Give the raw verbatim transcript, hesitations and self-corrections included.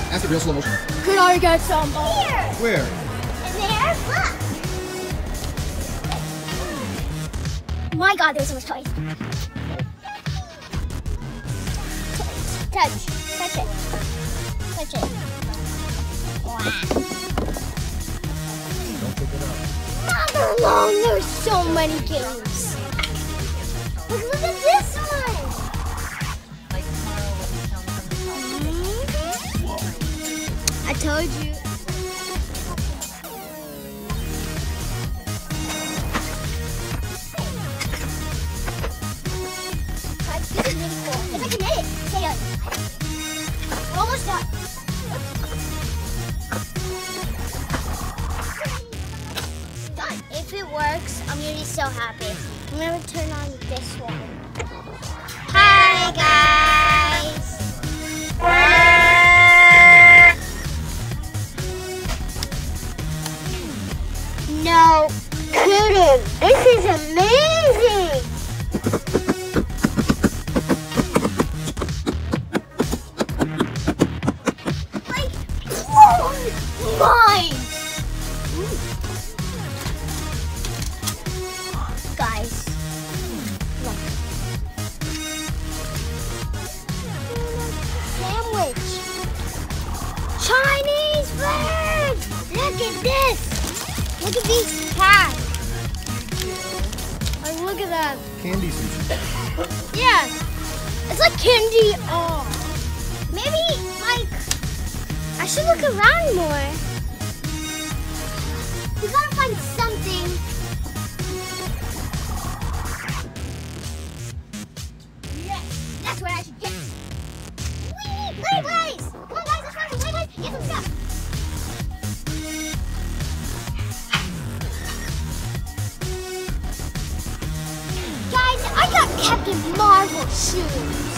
Ask it real slow motion. Could I get some? Here. Where? And there. Look. My God, there's so much toys. Touch. Touch it. Touch it. Wow. Don't pick it up. Mother alone, there's so many games. Look, look at this one. I told you. This is really cool. If I can hit it, say it. We're almost done. Done. If it works, I'm gonna be so happy. I'm gonna turn on this one. Hi guys. No kidding. This is amazing. Like, whoa, mine. Guys, look. Sandwich. Chinese food. Look at this. Look at these packs. Like, look at that. Candy sushi. Yeah. It's like candy. Oh. Maybe, like, I should look around more. We gotta find something. Yes, that's what I should get. Whee! Play place! Come on, guys, let's run. Play place. Get some stuff. Guys, I got Captain Marvel shoes.